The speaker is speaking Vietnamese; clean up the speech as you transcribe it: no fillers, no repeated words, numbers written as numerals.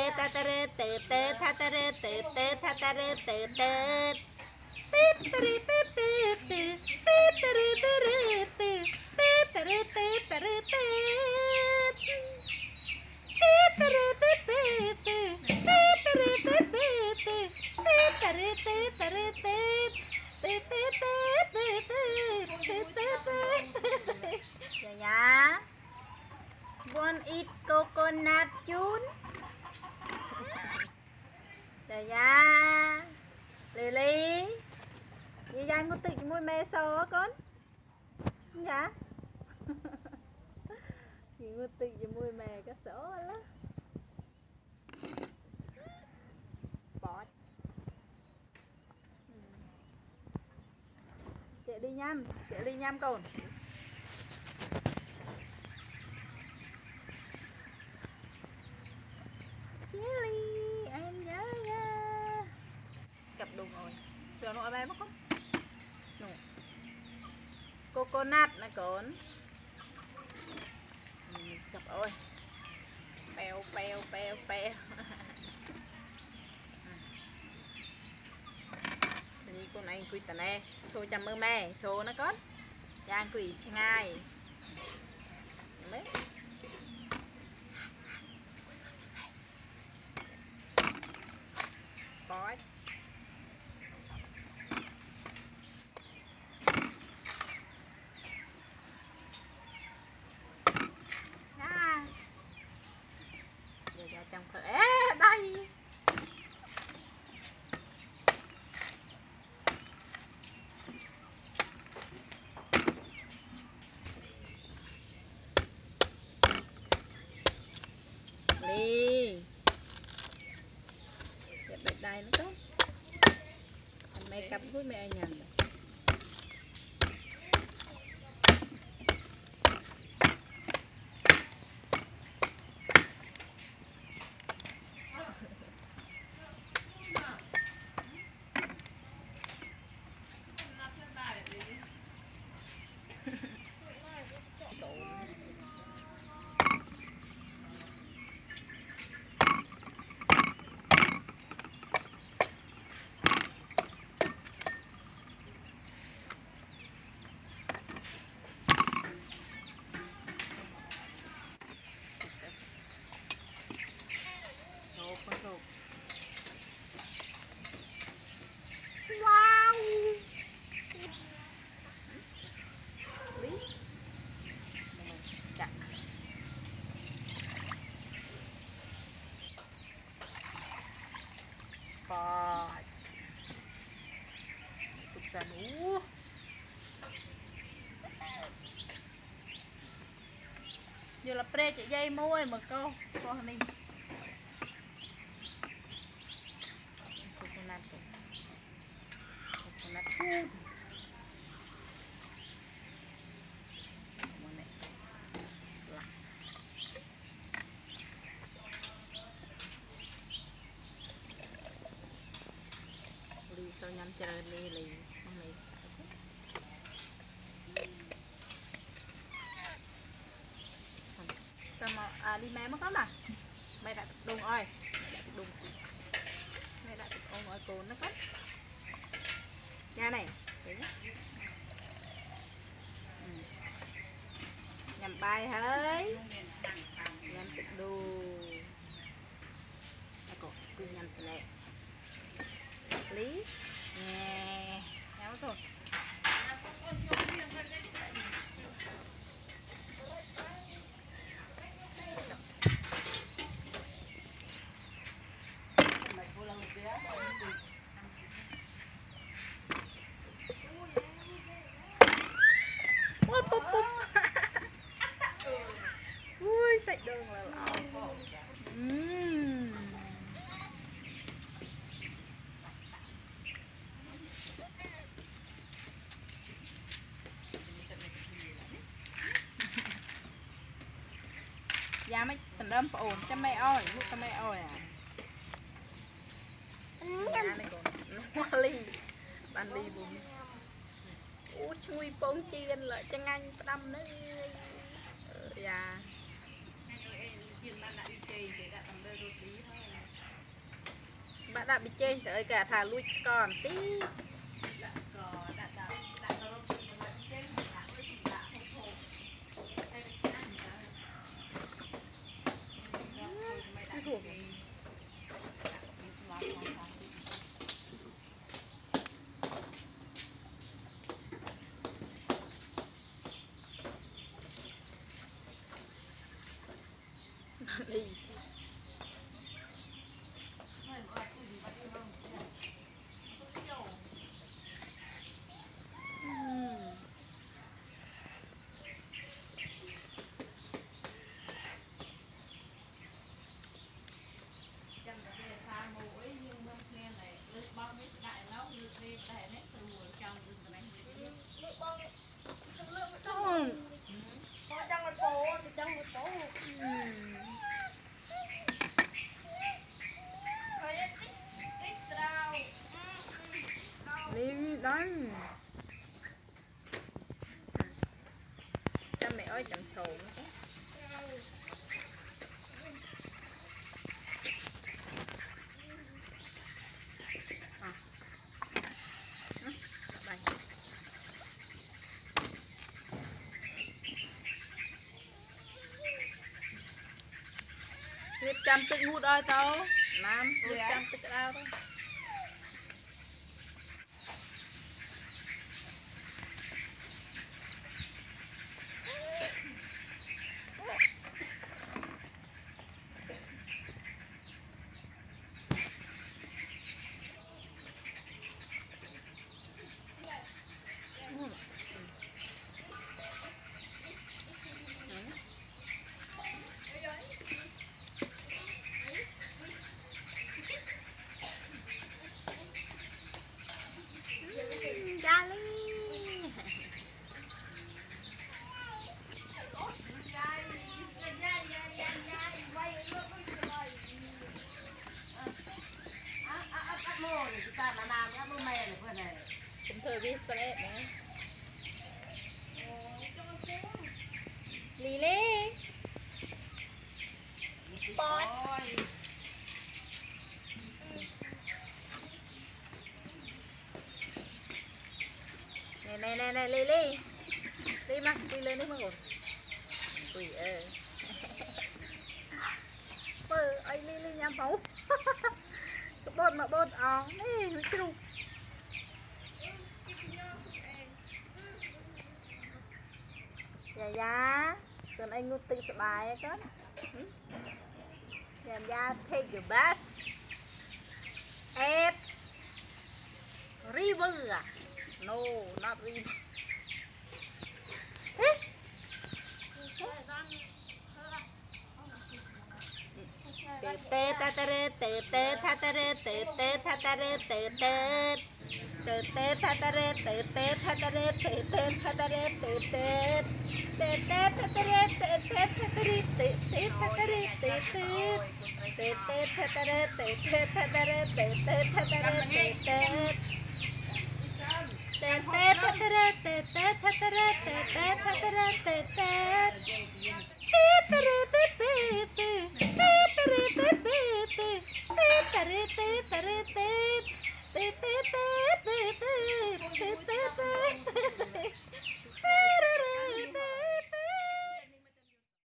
YaYar, want eat coconut chun? YaYar, Lily, YaYar có tịnh mùi mê sâu á con? Dạ? Chị có tịnh với mùi mê cá sấu á. Bọt. Chị đi nhăm con. Cherry and YaYar. Cặp đúng rồi. Tưởng nó ở bên không? No. Coconut nè con. Chọc ơi. Peo. Đi con anh quỳ tà nè. Thôi chăm mơ mẹ. Số nó con. Giang quỳ chăng ai. Mấy. Bói. Giờ ra trong thở. Ê, đây. Đi. Đẹp đẹp đây nó tốt. Mẹ cặp với mẹ nhầm. Wow. Chặt. Bọt. Tục ra nú. Giờ là pre chạy dây môi mà cô đi. Coconut food. Đi sao nhắm chơi đi lì con này. Đi mẹ mất lắm à. Mày đã đùng ơi. Mày đã ôm ơi cồn nó cắt. Nha này. Nhằm bài hơi. Nhằm tự đù. Cổ nhằm tự lẹ. Lý. Nè. Nhéo thôi. Ui, sạch đường là giá mấy tình âm ổn cho mẹ ơi, lúc cho mẹ ơi à. Nó ly ban ly bùm. Ủa chui bông chiên lại cho anh đâm nữa. Dạ. đã bị chê trời cả thả lui còn tí đi đi đánh cha mẹ ơi chẳng trồn Liệt chăm tức ngút ơi tao Nam liệt chăm tức đau thôi Cũng thơ biết con đấy nữa Lì lê Bọt Này lì lì Đi mà, đi lên đi mà ngồi Ui ơ Bơ, ơi lì lì nhằm máu Bột mà bột óng Nè, nó chụp YaYar Tuần anh ngủ tự sửa bài á con YaYar take your best at river à? No, not river tê ta ta rê tê tê ta ta rê tê tê ta ta rê tê tê tê tê ta ta rê tê tê ta ta rê tê tê ta ta rê tê tê tê tê ta ta rê tê tê ta ta rê tê tê ta ta rê tê tê tê tê ta ta rê tê tê ta ta rê tê tê ta ta rê tê tê tê tê ta ta rê tê tê ta ta rê tê tê ta ta rê tê tê